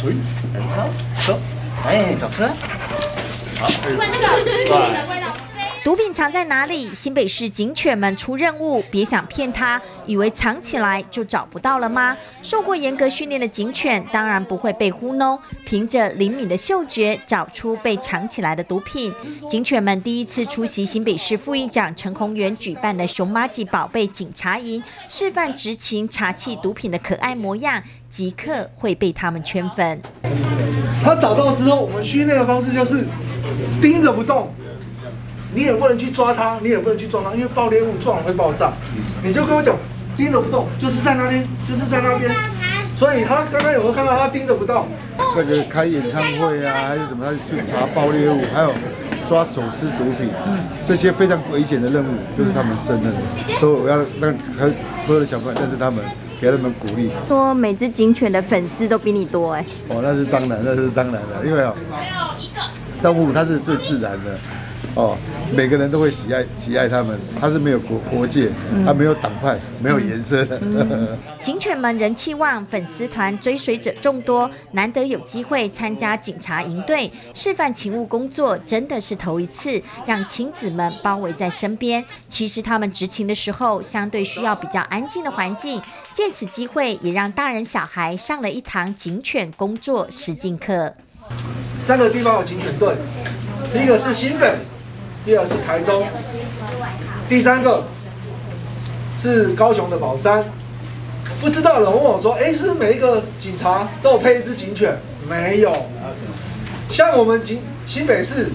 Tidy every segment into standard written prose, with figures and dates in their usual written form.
走，哎，找车。好， 毒品藏在哪里？新北市警犬们出任务，别想骗他，以为藏起来就找不到了吗？受过严格训练的警犬当然不会被糊弄，凭着灵敏的嗅觉找出被藏起来的毒品。警犬们第一次出席新北市副议长陈宏源举办的熊麻吉宝贝警察营，示范执勤查缉毒品的可爱模样，即刻会被他们圈粉。 他找到之后，我们训练的方式就是盯着不动。你也不能去抓它，你也不能去撞它，因为爆裂物撞了会爆炸。你就跟我讲，盯着不动，就是在那边，就是在那边。所以他刚刚有没有看到他盯着不动？ 这个开演唱会啊，还是什么，他去查爆裂物，还有抓走私毒品，这些非常危险的任务，就是他们胜任的。所以我要让所有的小朋友认识他们，给他们鼓励。 说每只警犬的粉丝都比你多哎。 哦，那是当然，那是当然的，因为动物它是最自然的。哦，每个人都会喜爱他们，他是没有国界，他没有党派，没有颜色的。 警犬们人气旺，粉丝团追随者众多，难得有机会参加警察营队示范勤务工作，真的是头一次让亲子们包围在身边。其实他们执勤的时候，相对需要比较安静的环境，借此机会也让大人小孩上了一堂警犬工作实境课。 3个地方有警犬队，第一个是新北。第二是台中，第3个是高雄的宝山。不知道的人问我说：“哎，是每一个警察都有配一只警犬？”没有。像我们新北市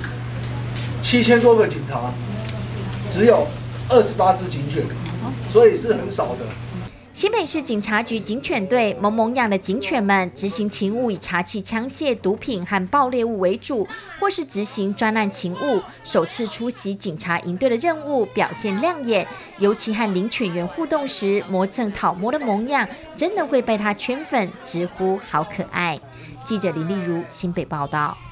7000多个警察，只有28只警犬，所以是很少的。 新北市警察局警犬队萌萌养的警犬们执行勤务以查缉枪械、毒品和爆裂物为主，或是执行专案勤务。首次出席警察营队的任务表现亮眼，尤其和领犬员互动时磨蹭讨摸的模样，真的会被他圈粉，直呼好可爱。记者林丽如新北报道。